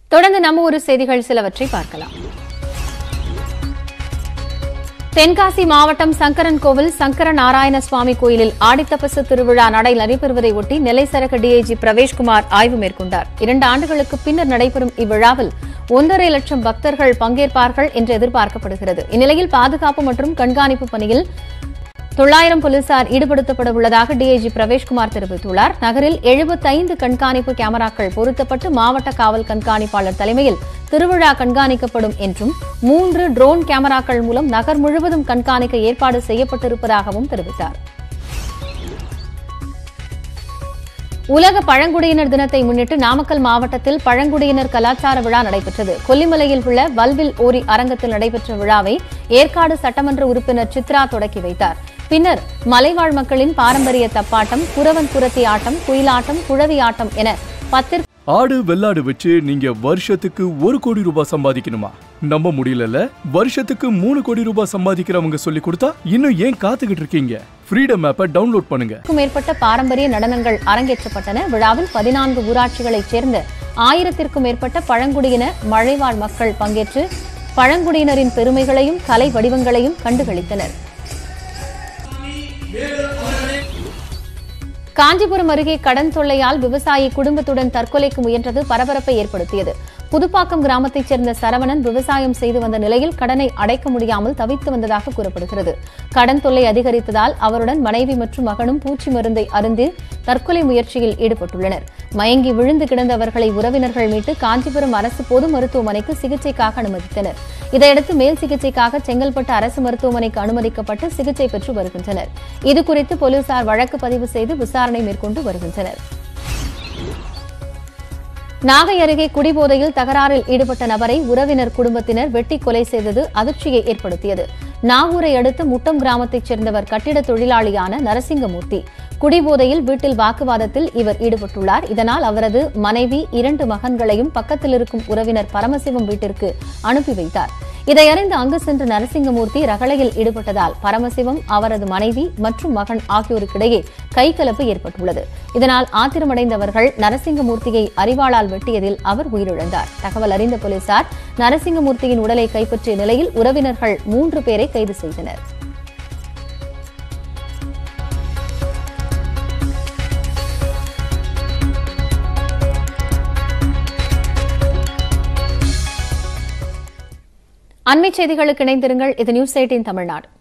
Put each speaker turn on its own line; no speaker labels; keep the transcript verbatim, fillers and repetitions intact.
தொடர்ந்து நம்ம ஊரு செய்திகள் சிலவற்றை பார்க்கலாம். தென்காசி மாவட்டம் சங்கரன் கோவில் சங்கர நாராயண சுவாமி கோயிலில் ஆடித்தபசு திருவிழா நடை நடைபெறுவதை ஒட்டி நெல்லை சரக டிஐஜி பிரவேஷ்குமார் ஆய்வு மேற்கொண்டார். இரண்டு ஆண்டுகளுக்கு பின்னர் நடைபெறும் இவ்விழாவில் ஒன்றரை லட்சம் பக்தர்கள் பங்கேற்பார்கள் என்று எதிர்பார்க்கப்படுகிறது. இந்நிலையில் பாதுகாப்பு மற்றும் கண்காணிப்பு பணியில் தொள்ளாயிரம் போலீசார் ஈடுபடுத்தப்பட உள்ளதாக டிஐஜி பிரவேஷ்குமார் தெரிவித்துள்ளார். நகரில் எழுபத்தைந்து கண்காணிப்பு கேமராக்கள் பொருத்தப்பட்டு மாவட்ட காவல் கண்காணிப்பாளர் தலைமையில் திருவிழா கண்காணிக்கப்படும் என்றும் மூன்று ட்ரோன் கேமராக்கள் மூலம் நகர் முழுவதும் கண்காணிக்க ஏற்பாடு செய்யப்பட்டிருப்பதாகவும் தெரிவித்தார். உலக பழங்குடியினர் தினத்தை முன்னிட்டு நாமக்கல் மாவட்டத்தில் பழங்குடியினர் கலாச்சார விழா நடைபெற்றது. கொல்லிமலையில் உள்ள வல்வில் ஓரி அரங்கத்தில் நடைபெற்ற விழாவை ஏற்காடு சட்டமன்ற உறுப்பினர் சித்ரா தொடக்கி வைத்தார். பின்னர் மலைவாழ் மக்களின் பாரம்பரிய தப்பாட்டம், குரவன் குரத்தி ஆட்டம், குயிலாட்டம், குழவி ஆட்டம் என பத்திற்கு
ஆடு வெள்ளாடு வச்சு நீங்க வருஷத்துக்கு ஒரு கோடி ரூபாய் சம்பாதிக்கணுமா? நம்ப முடியல. வருஷத்துக்கு மூணு கோடி ரூபாய் சம்பாதிக்கிறவங்க சொல்லி கொடுத்தா இன்னும் ஏன் காத்துக்கிட்டு இருக்கீங்க? ஃப்ரீடம் ஆப்பை டவுன்லோட் பண்ணுங்க. மேற்பட்ட பாரம்பரிய நடனங்கள் அரங்கேற்றப்பட்டன. விழாவில் பதினான்கு ஊராட்சிகளைச் சேர்ந்த ஆயிரத்திற்கும் மேற்பட்ட பழங்குடியின மலைவாழ் மக்கள் பங்கேற்று பழங்குடியினரின் பெருமைகளையும் கலை வடிவங்களையும் கண்டுகளித்தனர். காஞ்சிபுரம் அருகே கடன் தொல்லையால் விவசாயி குடும்பத்துடன் தற்கொலைக்கு முயன்றது பரபரப்பை ஏற்படுத்தியது. புதுப்பாக்கம் கிராமத்தைச் சேர்ந்த சரவணன் விவசாயம் செய்து வந்த நிலையில் கடனை அடைக்க முடியாமல் தவித்து வந்ததாக கூறப்படுகிறது. கடன் தொல்லை அதிகரித்ததால் அவருடன் மனைவி மற்றும் மகனும் பூச்சி மருந்தை அருந்தி தற்கொலை முயற்சியில் ஈடுபட்டுள்ளனர். மயங்கி விழுந்து கிடந்த அவர்களை உறவினர்கள் மீட்டு காஞ்சிபுரம் அரசு பொது மருத்துவமனைக்கு சிகிச்சைக்காக அனுமதித்தனர். இதையடுத்து மேல் சிகிச்சைக்காக செங்கல்பட்டு அரசு மருத்துவமனைக்கு அனுமதிக்கப்பட்டு சிகிச்சை பெற்று வருகின்றனர். இதுகுறித்து போலீசார் வழக்கு பதிவு செய்து விசாரணை மேற்கொண்டு வருகின்றனர். நாகை அருகே குடிபோதையில் தகராறில் ஈடுபட்ட நபரை உறவினர் குடும்பத்தினர் வெட்டி கொலை செய்தது அதிர்ச்சியை ஏற்படுத்தியது. நாகூரை அடுத்த முட்டம் கிராமத்தைச் சேர்ந்தவர் கட்டிட தொழிலாளியான நரசிங்கமூர்த்தி. குடிபோதையில் வீட்டில் வாக்குவாதத்தில் இவர் ஈடுபட்டுள்ளார். இதனால் அவரது மனைவி இரண்டு மகன்களையும் பக்கத்தில் இருக்கும் உறவினர் பரமசிவம் வீட்டிற்கு அனுப்பி வைத்தார். இதையறிந்து அங்கு சென்ற நரசிங்கமூர்த்தி ரகளையில் ஈடுபட்டதால் பரமசிவம், அவரது மனைவி மற்றும் மகன் ஆகியோருக்கிடையே கைகலப்பு ஏற்பட்டுள்ளது. இதனால் ஆத்திரமடைந்தவர்கள் நரசிங்கமூர்த்தியை அரிவாளால் வெட்டியதில் அவர் உயிரிழந்தார். தகவல் அறிந்த போலீசார் நரசிங்கமூர்த்தியின் உடலை கைப்பற்றிய நிலையில் உறவினர்கள் மூன்று பேரை கைது செய்தனர். அண்மைச் செய்திகளுக்கு இணைந்திருங்கள். இது நியூஸ் எய்ட்டீன் தமிழ்நாடு.